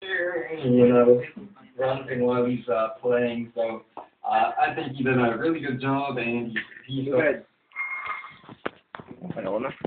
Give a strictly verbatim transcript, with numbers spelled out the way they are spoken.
you know, grunting while he's uh, playing. So uh, I think he did a really good job, and he's. Good. Ano na?